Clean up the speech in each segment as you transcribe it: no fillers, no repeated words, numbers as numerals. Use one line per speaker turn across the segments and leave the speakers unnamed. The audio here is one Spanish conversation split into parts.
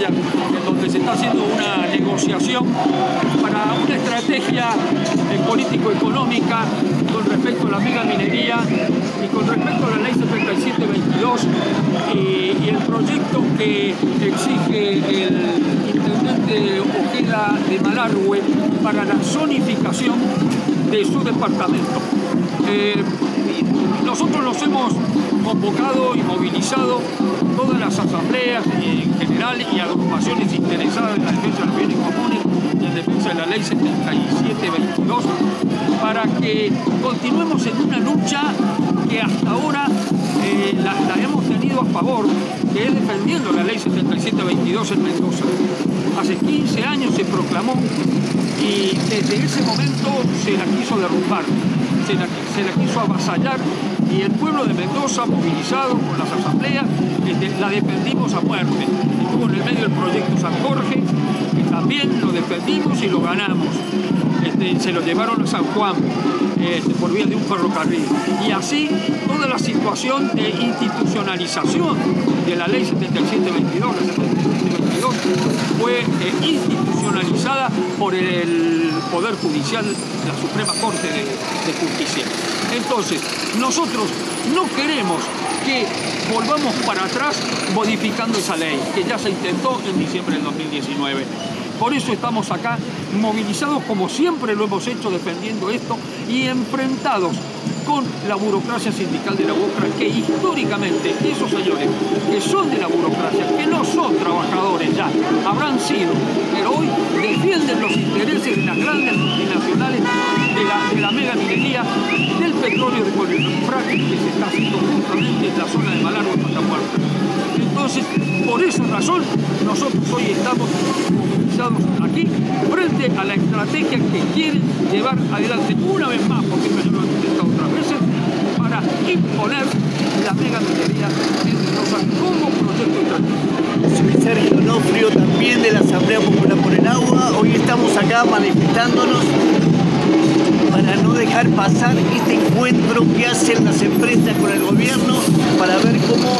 Bryan, en donde se está haciendo una negociación para una estrategia político-económica con respecto a la megaminería y con respecto a la ley 7722 y el proyecto que exige el intendente Ojeda de Malargüe para la zonificación de su departamento. Nosotros nos hemos convocado y movilizado todas las asambleas en general y agrupaciones interesadas en la defensa de los bienes comunes y en defensa de la ley 7722 para que continuemos en una lucha que hasta ahora la hemos tenido a favor, que es defendiendo la ley 7722 en Mendoza. Hace 15 años se proclamó y desde ese momento se la quiso derrumbar, se la quiso avasallar y el pueblo de Mendoza, movilizado con las asambleas, la defendimos a muerte. Estuvo en el medio del proyecto San Jorge, que también lo defendimos y lo ganamos. Se lo llevaron a San Juan por vía de un ferrocarril. Y así toda la situación de institucionalización de la ley 7722, fue institucionalizada por el Poder Judicial, la Suprema Corte de Justicia. Entonces, nosotros no queremos que volvamos para atrás modificando esa ley, que ya se intentó en diciembre del 2019. Por eso estamos acá movilizados como siempre lo hemos hecho, defendiendo esto y enfrentados con la burocracia sindical de la UOCRA, que históricamente esos señores que son de la burocracia, que no son trabajadores ya, habrán sido, pero hoy defienden los intereses de las grandes multinacionales, de la megaminería, del petróleo de fracking que se está haciendo justamente en la zona de Malargüe y Patamuerta. Entonces, por esa razón, nosotros hoy estamos movilizados aquí frente a la estrategia que quieren llevar adelante una vez más, porque ya lo han intentado otras veces, para imponer la megaminería en Mendoza como proyecto estratégico.
Soy Sergio Onofrio, también de la Asamblea Popular por el Agua. Hoy estamos acá manifestándonos para no dejar pasar este encuentro que hacen las empresas con el gobierno para ver cómo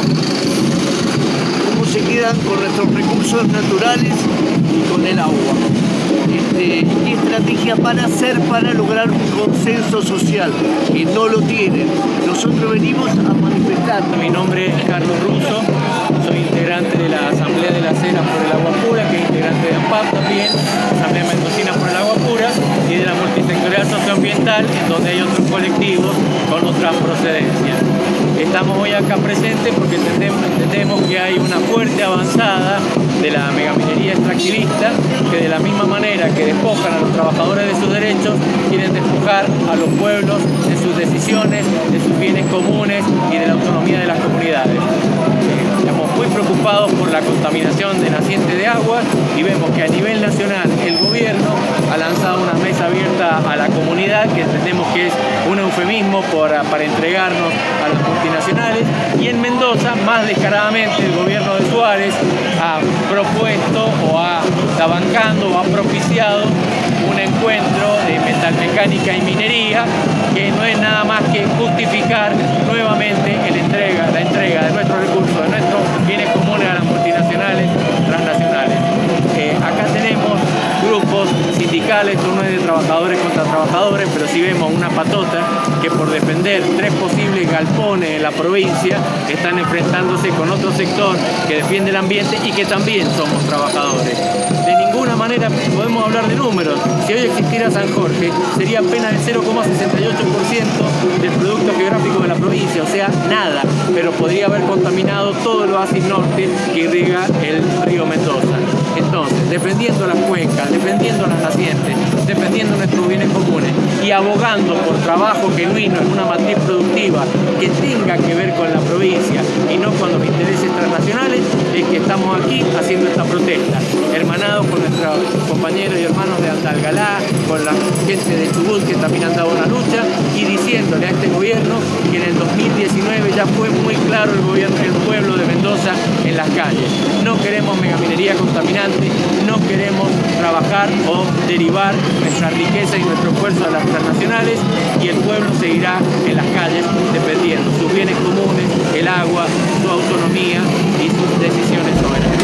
se quedan con nuestros recursos naturales y con el agua. ¿Qué estrategia para hacer para lograr un consenso social? Que no lo tienen. Nosotros venimos a manifestar.
Mi nombre es Carlos Russo, soy integrante de la Asamblea de la Cera por el Agua Pura, que es integrante de AMPAP también, Asamblea Mendocina por el Agua Pura, y de la Multisectorial Socioambiental, en donde hay otros colectivos con otras procedencias. Estamos hoy acá presentes porque entendemos que hay una fuerte avanzada de la megaminería extractivista, que de la misma manera que despojan a los trabajadores de sus derechos, quieren despojar a los pueblos de sus decisiones, de sus bienes comunes y de la autonomía de las comunidades. Estamos muy preocupados por la contaminación de nacientes de agua y vemos que a nivel nacional el gobierno ha lanzado una mesa abierta a la comunidad, que entendemos que es un eufemismo para entregarnos a las multinacionales, y en Mendoza, más descaradamente, el gobierno de Suárez ha propuesto o está bancando o ha propiciado un encuentro de metalmecánica y minería, que no es nada más que justificar nuevamente la entrega de nuestros recursos, de nuestros bienes comunes a las multinacionales transnacionales. Acá tenemos grupos sindicales, no es de trabajadores contra trabajadores, pero sí vemos una patota que por defender 3 posibles galpones en la provincia están enfrentándose con otro sector que defiende el ambiente y que también somos trabajadores. De ninguna manera podemos hablar de números. Si hoy existiera San Jorge, sería apenas el 0,68% del producto geográfico de la provincia, o sea, nada, pero podría haber contaminado todo el oasis norte que irriga el río Mendoza. Entonces, defendiendo las cuencas, defendiendo las nacientes, defendiendo nuestros bienes comunes y abogando por trabajo genuino en una matriz productiva que tenga que ver con la provincia y no con los intereses transnacionales, es que estamos aquí haciendo esta protesta, hermanados con nuestros compañeros y hermanos de Andalgalá, con la gente de Chubut que también han dado una lucha, y diciéndole a este gobierno que en el 2019 ya fue muy claro el pueblo de Mendoza en las calles. No queremos megaminería contaminante, no queremos trabajar o derivar nuestra riqueza y nuestro esfuerzo a las transnacionales, y el pueblo seguirá en las calles defendiendo sus bienes comunes, el agua, su autonomía y sus decisiones soberanas.